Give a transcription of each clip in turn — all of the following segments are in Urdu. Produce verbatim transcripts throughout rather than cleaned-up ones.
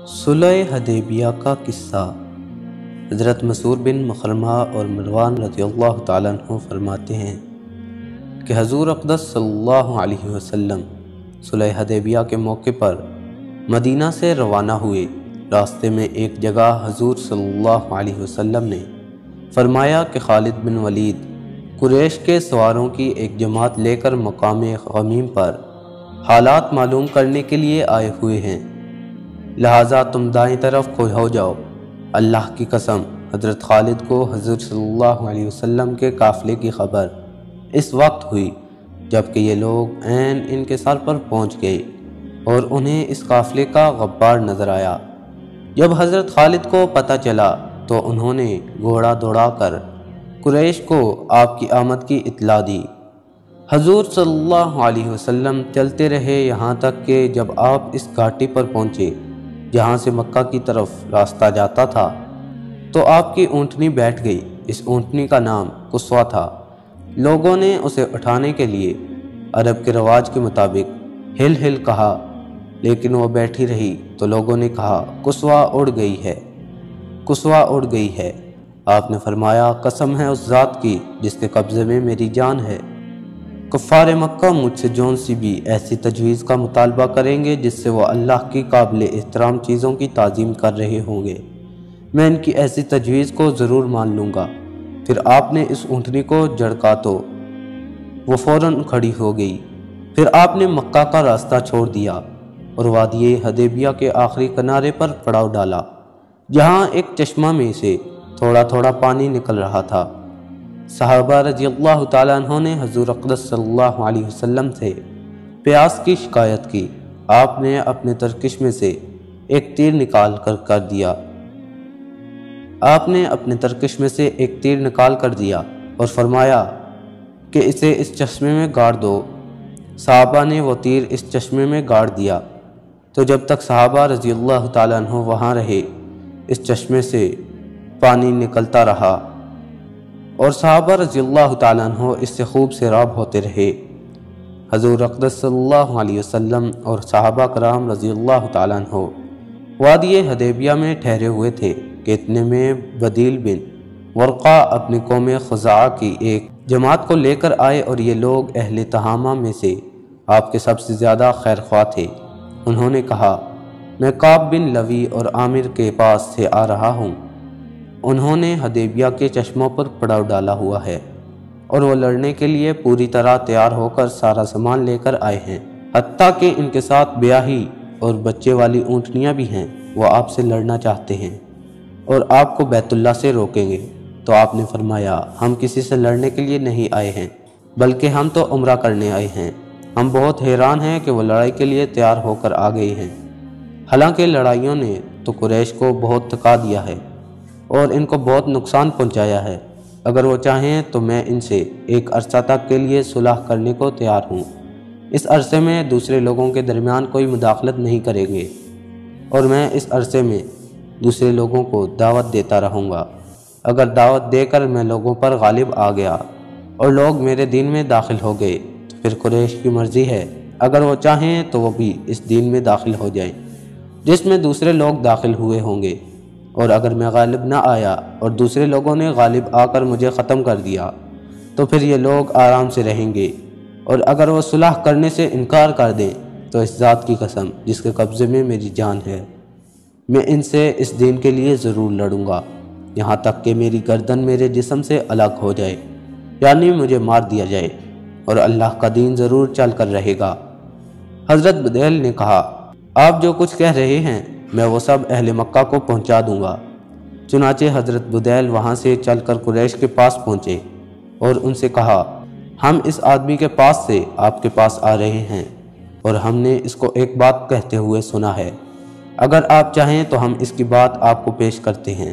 صلح حدیبیہ کا قصہ۔ حضرت مسعود بن مخرمہ اور مروان رضی اللہ تعالیٰ عنہ فرماتے ہیں کہ حضور اقدس صلی اللہ علیہ وسلم صلح حدیبیہ کے موقع پر مدینہ سے روانہ ہوئے۔ راستے میں ایک جگہ حضور صلی اللہ علیہ وسلم نے فرمایا کہ خالد بن ولید قریش کے سواروں کی ایک جماعت لے کر مقام غمیم پر حالات معلوم کرنے کے لیے آئے ہوئے ہیں، لہٰذا تم دائیں طرف کھڑے ہو جاؤ۔ اللہ کی قسم، حضرت خالد کو حضور صلی اللہ علیہ وسلم کے قافلے کی خبر اس وقت ہوئی جب کہ یہ لوگ عین ان کے سر پر پہنچ گئے اور انہیں اس قافلے کا غبار نظر آیا۔ جب حضرت خالد کو پتہ چلا تو انہوں نے گھوڑا دوڑا کر قریش کو آپ کی آمد کی اطلاع دی۔ حضور صلی اللہ علیہ وسلم چلتے رہے یہاں تک کہ جب آپ اس گھاٹی پر پہنچے جہاں سے مکہ کی طرف راستہ جاتا تھا تو آپ کی اونٹنی بیٹھ گئی۔ اس اونٹنی کا نام قصوہ تھا۔ لوگوں نے اسے اٹھانے کے لیے عرب کے رواج کے مطابق ہل ہل کہا، لیکن وہ بیٹھی رہی تو لوگوں نے کہا قصوہ اڑ گئی ہے، قصوہ اڑ گئی ہے۔ آپ نے فرمایا قسم ہے اس ذات کی جس کے قبضے میں میری جان ہے، کفار مکہ مجھ سے جون سی بھی ایسی تجویز کا مطالبہ کریں گے جس سے وہ اللہ کی قابل احترام چیزوں کی تعظیم کر رہے ہوں گے، میں ان کی ایسی تجویز کو ضرور مان لوں گا۔ پھر آپ نے اس اونٹنی کو جھڑکا تو وہ فوراً کھڑی ہو گئی۔ پھر آپ نے مکہ کا راستہ چھوڑ دیا اور وادی حدیبیہ کے آخری کنارے پر پڑاؤ ڈالا جہاں ایک چشمہ میں سے تھوڑا تھوڑا پانی نکل رہا تھا۔ صحابہ رضی اللہ تعالیٰ عنہ نے حضور اقدس صلی اللہ علیہ وسلم سے پیاس کی شکایت کی۔ آپ نے اپنے ترکش میں سے ایک تیر نکال کر کر دیا آپ نے اپنے ترکش میں سے ایک تیر نکال کر دیا اور فرمایا کہ اسے اس چشمے میں گاڑ دو۔ صحابہ نے وہ تیر اس چشمے میں گاڑ دیا تو جب تک صحابہ رضی اللہ تعالیٰ عنہ وہاں رہے اس چشمے سے پانی نکلتا رہا اور صحابہ رضی اللہ تعالیٰ عنہ اس سے خوب سیراب ہوتے رہے۔ حضور اقدس صلی اللہ علیہ وسلم اور صحابہ کرام رضی اللہ تعالیٰ عنہ وادی حدیبیہ میں ٹھہرے ہوئے تھے کہ اتنے میں بدیل بن ورقہ اپنی قوم خزاعہ کی ایک جماعت کو لے کر آئے اور یہ لوگ اہل تہامہ میں سے آپ کے سب سے زیادہ خیر خواہ تھے۔ انہوں نے کہا میں کعب بن لوی اور عامر کے پاس سے آ رہا ہوں، انہوں نے حدیبیہ کے چشموں پر پڑاؤ ڈالا ہوا ہے اور وہ لڑنے کے لیے پوری طرح تیار ہو کر سارا سامان لے کر آئے ہیں، حتیٰ کہ ان کے ساتھ بیاہی اور بچے والی اونٹنیاں بھی ہیں۔ وہ آپ سے لڑنا چاہتے ہیں اور آپ کو بیت اللہ سے روکیں گے۔ تو آپ نے فرمایا ہم کسی سے لڑنے کے لیے نہیں آئے ہیں بلکہ ہم تو عمرہ کرنے آئے ہیں۔ ہم بہت حیران ہیں کہ وہ لڑائی کے لیے تیار ہو کر آ گئے ہیں، حالانکہ لڑائیوں نے تو قریش کو بہت تھکا دیا ہے اور ان کو بہت نقصان پہنچایا ہے۔ اگر وہ چاہیں تو میں ان سے ایک عرصہ تک کے لیے صلح کرنے کو تیار ہوں۔ اس عرصے میں دوسرے لوگوں کے درمیان کوئی مداخلت نہیں کریں گے اور میں اس عرصے میں دوسرے لوگوں کو دعوت دیتا رہوں گا۔ اگر دعوت دے کر میں لوگوں پر غالب آ گیا اور لوگ میرے دین میں داخل ہو گئے تو پھر قریش کی مرضی ہے، اگر وہ چاہیں تو وہ بھی اس دین میں داخل ہو جائیں جس میں دوسرے لوگ داخل ہوئے ہوں گے، اور اگر میں غالب نہ آیا اور دوسرے لوگوں نے غالب آ کر مجھے ختم کر دیا تو پھر یہ لوگ آرام سے رہیں گے، اور اگر وہ صلح کرنے سے انکار کر دیں تو اس ذات کی قسم جس کے قبضے میں میری جان ہے، میں ان سے اس دین کے لیے ضرور لڑوں گا یہاں تک کہ میری گردن میرے جسم سے الگ ہو جائے، یعنی مجھے مار دیا جائے، اور اللہ کا دین ضرور چل کر رہے گا۔ حضرت بدیل نے کہا آپ جو کچھ کہہ رہے ہیں میں وہ سب اہل مکہ کو پہنچا دوں گا۔ چنانچہ حضرت بدیل وہاں سے چل کر قریش کے پاس پہنچے اور ان سے کہا ہم اس آدمی کے پاس سے آپ کے پاس آ رہے ہیں اور ہم نے اس کو ایک بات کہتے ہوئے سنا ہے، اگر آپ چاہیں تو ہم اس کی بات آپ کو پیش کرتے ہیں۔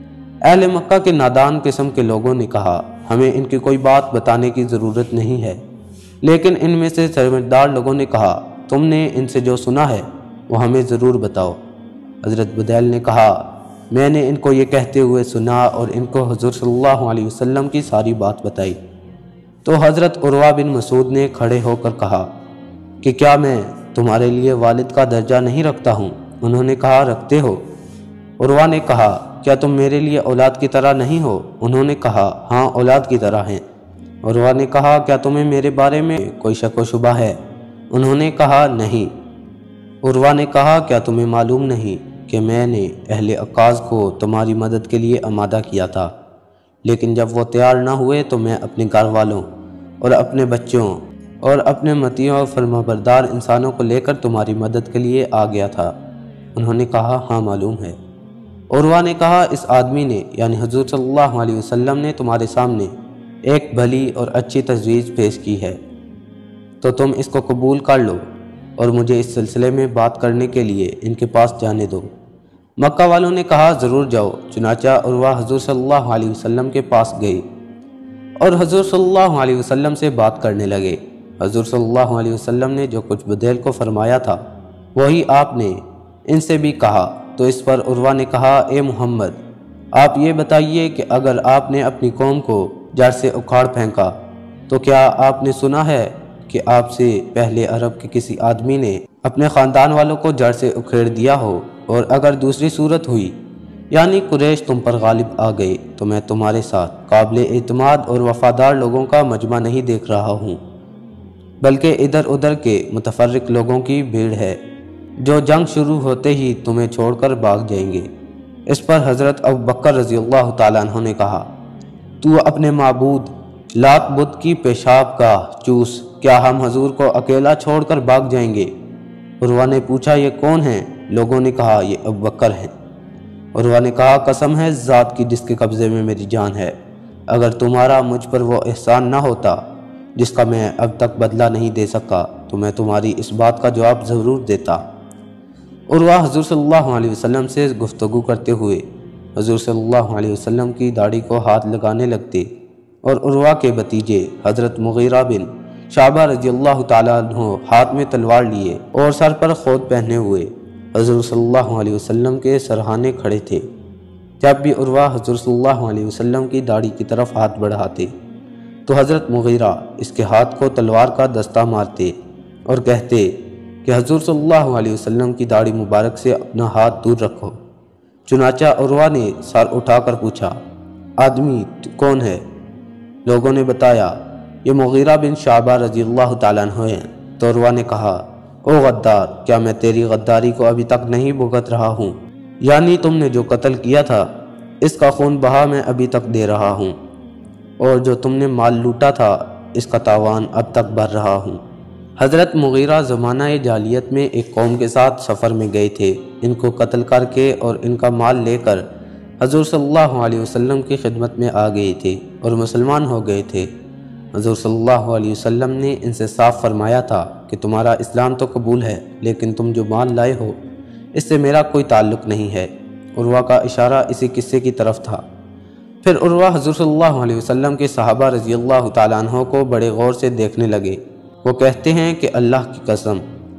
اہل مکہ کے نادان قسم کے لوگوں نے کہا ہمیں ان کی کوئی بات بتانے کی ضرورت نہیں ہے، لیکن ان میں سے سمجھدار لوگوں نے کہا تم نے ان سے جو سنا ہے وہ ہمیں ضرور بتاؤ۔ حضرت بدیل نے کہا میں نے ان کو یہ کہتے ہوئے سنا اور ان کو حضور صلی اللہ علیہ وسلم کی ساری بات بتائی۔ تو حضرت عروہ بن مسعود نے کھڑے ہو کر کہا کہ کیا میں تمہارے لیے والد کا درجہ نہیں رکھتا ہوں؟ انہوں نے کہا رکھتے ہو؟ عروہ نے کہا کیا تم میرے لیے اولاد کی طرح نہیں ہو؟ انہوں نے کہا ہاں اولاد کی طرح ہیں۔ عروہ نے کہا کیا تمہیں میرے بارے میں کوئی شک و شبہ ہے؟ انہوں نے کہا نہیں۔ عروہ نے کہا کیا تمہیں معلوم نہیں کہ میں نے اہل عکاظ کو تمہاری مدد کے لیے آمادہ کیا تھا، لیکن جب وہ تیار نہ ہوئے تو میں اپنے گھر والوں اور اپنے بچوں اور اپنے مطیع اور فرمانبردار انسانوں کو لے کر تمہاری مدد کے لیے آ گیا تھا۔ انہوں نے کہا ہاں معلوم ہے۔ عروہ نے کہا اس آدمی نے یعنی حضور صلی اللہ علیہ وسلم نے تمہارے سامنے ایک بھلی اور اچھی تجویز پیش کی ہے، تو تم اس کو قبول کر لو اور مجھے اس سلسلے میں بات کرنے کے لیے ان کے پاس جانے دو۔ مکہ والوں نے کہا ضرور جاؤ۔ چنانچہ عروہ حضور صلی اللہ علیہ وسلم کے پاس گئے اور حضور صلی اللہ علیہ وسلم سے بات کرنے لگے۔ حضور صلی اللہ علیہ وسلم نے جو کچھ بدیل کو فرمایا تھا وہی آپ نے ان سے بھی کہا، تو اس پر عروہ نے کہا اے محمد آپ یہ بتائیے کہ اگر آپ نے اپنی قوم کو جڑ سے اکھاڑ پھینکا تو کیا آپ نے سنا ہے کہ آپ سے پہلے عرب کے کسی آدمی نے اپنے خاندان والوں کو جڑ سے اکھیڑ دیا ہو؟ اور اگر دوسری صورت ہوئی یعنی قریش تم پر غالب آ گئے تو میں تمہارے ساتھ قابل اعتماد اور وفادار لوگوں کا مجمع نہیں دیکھ رہا ہوں، بلکہ ادھر ادھر کے متفرق لوگوں کی بھیڑ ہے جو جنگ شروع ہوتے ہی تمہیں چھوڑ کر بھاگ جائیں گے۔ اس پر حضرت ابوبکر رضی اللہ تعالیٰ عنہ نے کہا تو اپنے معبود لات بت کی پیشاب کا چوس، کیا ہم حضور کو اکیلا چھوڑ کر بھاگ جائیں گے؟ عروہ نے پوچھا یہ کون ہیں؟ لوگوں نے کہا یہ ابوبکر ہیں۔ عروہ نے کہا قسم ہے ذات کی جس کے قبضے میں میری جان ہے، اگر تمہارا مجھ پر وہ احسان نہ ہوتا جس کا میں اب تک بدلہ نہیں دے سکا تو میں تمہاری اس بات کا جواب ضرور دیتا۔ عروہ حضور صلی اللہ علیہ وسلم سے گفتگو کرتے ہوئے حضور صلی اللہ علیہ وسلم کی داڑھی کو ہاتھ لگانے لگتے اور عروہ کے بھتیجے حضرت مغیرہ بن شعبہ رضی اللہ تعالیٰ عنہ ہاتھ میں تلوار لیے اور سر پر خود پہنے ہوئے حضور صلی اللہ علیہ وسلم کے سرہانے کھڑے تھے۔ جب بھی عروہ حضور صلی اللہ علیہ وسلم کی داڑھی کی طرف ہاتھ بڑھاتے تو حضرت مغیرہ اس کے ہاتھ کو تلوار کا دستہ مارتے اور کہتے کہ حضور صلی اللہ علیہ وسلم کی داڑھی مبارک سے اپنا ہاتھ دور رکھو۔ چنانچہ عروہ نے سر اٹھا کر پوچھا آدمی کون ہے؟ لوگوں نے بتایا یہ مغیرہ بن شعبہ رضی اللہ تعالیٰ عنہ ہیں۔ تو عروہ نے کہا او غدار کیا میں تیری غداری کو ابھی تک نہیں بھگت رہا ہوں؟ یعنی تم نے جو قتل کیا تھا اس کا خون بہا میں ابھی تک دے رہا ہوں، اور جو تم نے مال لوٹا تھا اس کا تاوان اب تک بھر رہا ہوں۔ حضرت مغیرہ زمانہ جاہلیت میں ایک قوم کے ساتھ سفر میں گئے تھے، ان کو قتل کر کے اور ان کا مال لے کر حضور صلی اللہ علیہ وسلم کی خدمت میں آ گئے تھے اور مسلمان ہو گئے تھے۔ حضور صلی اللہ علیہ وسلم نے ان سے صاف فرمایا تھا کہ تمہارا اسلام تو قبول ہے لیکن تم جو مال لائے ہو اس سے میرا کوئی تعلق نہیں ہے۔ عروہ کا اشارہ اسی قصے کی طرف تھا۔ پھر عروہ حضور صلی اللہ علیہ وسلم کے صحابہ رضی اللہ تعالیٰ عنہ کو بڑے غور سے دیکھنے لگے۔ وہ کہتے ہیں کہ اللہ کی قسم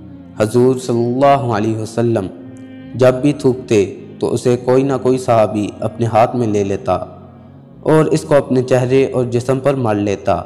حضور صلی اللہ علیہ وسلم جب بھی تھوکتے تو اسے کوئی نہ کوئی صحابی اپنے ہاتھ میں لے لیتا اور اس کو اپنے چہرے اور جسم پر مل لیتا،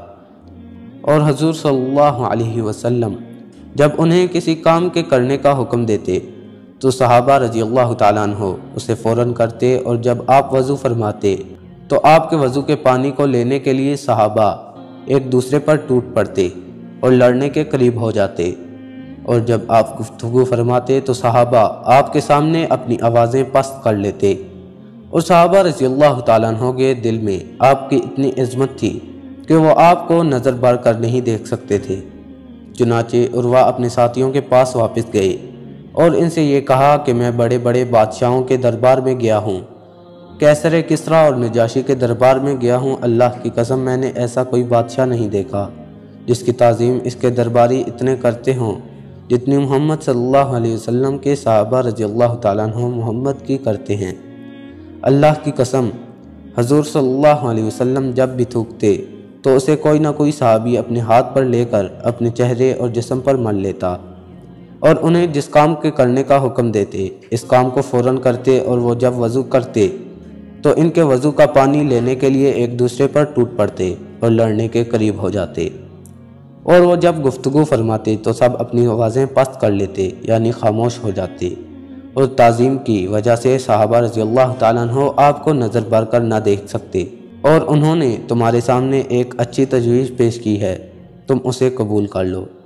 اور حضور صلی اللہ علیہ وسلم جب انہیں کسی کام کے کرنے کا حکم دیتے تو صحابہ رضی اللہ تعالیٰ عنہ اسے فوراً کرتے، اور جب آپ وضو فرماتے تو آپ کے وضو کے پانی کو لینے کے لیے صحابہ ایک دوسرے پر ٹوٹ پڑتے اور لڑنے کے قریب ہو جاتے، اور جب آپ گفتگو فرماتے تو صحابہ آپ کے سامنے اپنی آوازیں پست کر لیتے، اور صحابہ رضی اللہ تعالیٰ عنہ کے دل میں آپ کی اتنی عظمت تھی کہ وہ آپ کو نظر بھر کر نہیں دیکھ سکتے تھے۔ چنانچہ عروہ اپنے ساتھیوں کے پاس واپس گئے اور ان سے یہ کہا کہ میں بڑے بڑے بادشاہوں کے دربار میں گیا ہوں، کیسر کسریٰ اور نجاشی کے دربار میں گیا ہوں، اللہ کی قسم میں نے ایسا کوئی بادشاہ نہیں دیکھا جس کی تعظیم اس کے درباری اتنے کرتے ہوں جتنی محمد صلی اللہ علیہ وسلم کے صحابہ رضی اللہ تعالیٰ عنہ محمد کی کرتے ہیں۔ اللہ کی قسم حضور صلی اللہ علیہ وسلم جب بھی تھوکتے تو اسے کوئی نہ کوئی صحابی اپنے ہاتھ پر لے کر اپنے چہرے اور جسم پر مل لیتا اور انہیں جس کام کے کرنے کا حکم دیتے اس کام کو فوراً کرتے، اور وہ جب وضو کرتے تو ان کے وضو کا پانی لینے کے لیے ایک دوسرے پر ٹوٹ پڑتے اور لڑنے کے قریب ہو جاتے، اور وہ جب گفتگو فرماتے تو سب اپنی آوازیں پست کر لیتے یعنی خاموش ہو جاتے، اور تعظیم کی وجہ سے صحابہ رضی اللہ تعالیٰ عنہ آپ کو نظر بھر کر نہ دیکھ سکتے، اور انہوں نے تمہارے سامنے ایک اچھی تجویز پیش کی ہے، تم اسے قبول کر لو۔